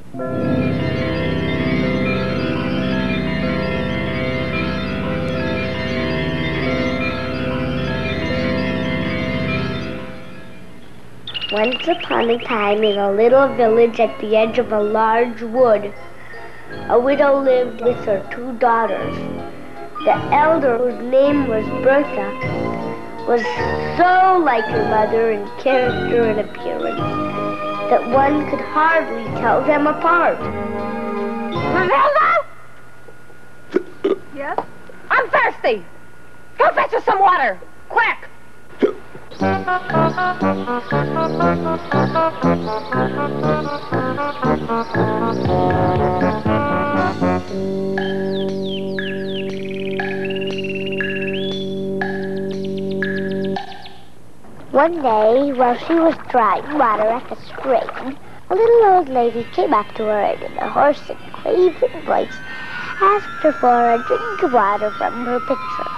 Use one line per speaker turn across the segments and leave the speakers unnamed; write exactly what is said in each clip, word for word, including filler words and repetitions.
Once upon a time, in a little village at the edge of a large wood, a widow lived with her two daughters. The elder, whose name was Bertha, was so like her mother in character and appearance that one could hardly tell them apart.
Matilda?
Yes?
I'm thirsty. Go fetch us some water, quick.
One day, while she was drawing water at the spring, a little old lady came up to her and in a hoarse and quavering voice asked her for a drink of water from her pitcher.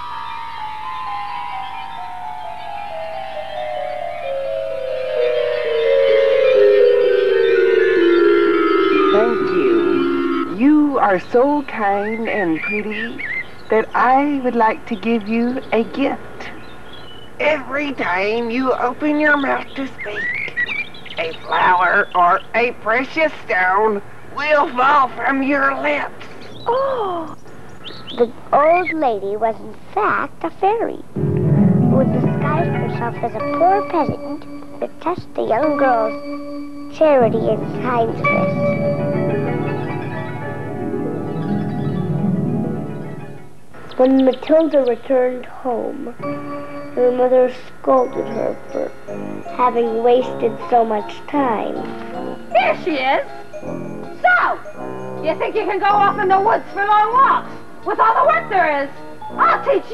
Thank you. You are so kind and pretty that I would like to give you a gift. Every time you open your mouth to speak, a flower or a precious stone will fall from your lips.
Oh! The old lady was in fact a fairy who had disguised herself as a poor peasant to test the young girl's charity and kindness. When Matilda returned home, her mother scolded her for having wasted so much time.
Here she is. So, you think you can go off in the woods for long walks with all the work there is? I'll teach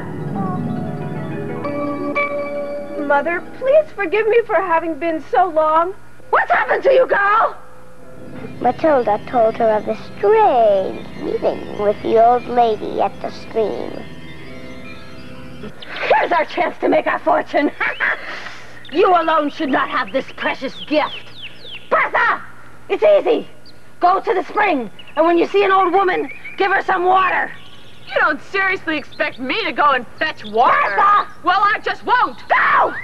you.
Mother, please forgive me for having been so long.
What's happened to you, girl?
Matilda told her of the strange meeting with the old lady at the stream.
Here's our chance to make our fortune. You alone should not have this precious gift. Bertha! It's easy. Go to the spring, and when you see an old woman, give her some water.
You don't seriously expect me to go and fetch water?
Bertha!
Well, I just won't.
Go!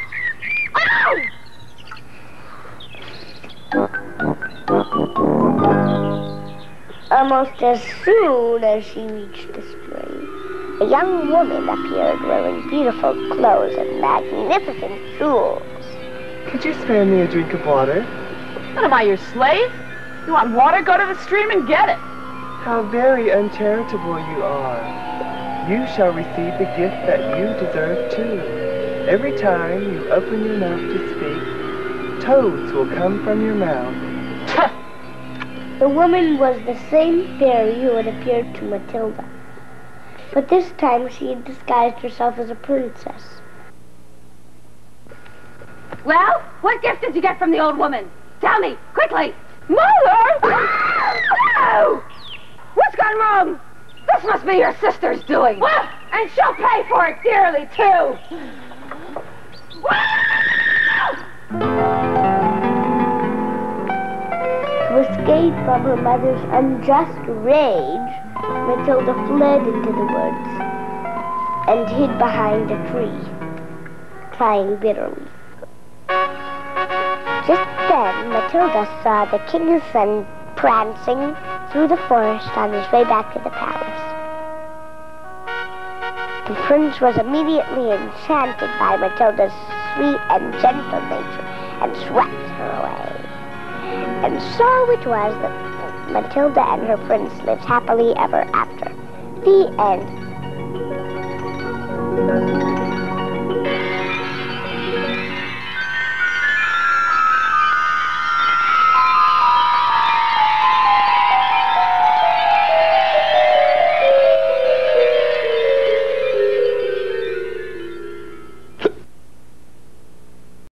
Oh!
Almost as soon as she reached the spring, a young woman appeared wearing beautiful clothes and magnificent jewels.
Could you spare me a drink of water?
What, am I your slave? You want water? Go to the stream and get it.
How very uncharitable you are. You shall receive the gift that you deserve too. Every time you open your mouth to speak, toads will come from your mouth.
The woman was the same fairy who had appeared to Matilda, but this time she had disguised herself as a princess.
Well, what gift did you get from the old woman? Tell me, quickly. Mother! No! What's gone wrong? This must be your sister's doing. What? And she'll pay for it dearly, too.
To escape from her mother's unjust rage, Matilda fled into the woods and hid behind a tree, crying bitterly. Just then, Matilda saw the king's son prancing through the forest on his way back to the palace. The prince was immediately enchanted by Matilda's sweet and gentle nature and swept her away. And so it was that Matilda and her prince lived happily ever after. The end.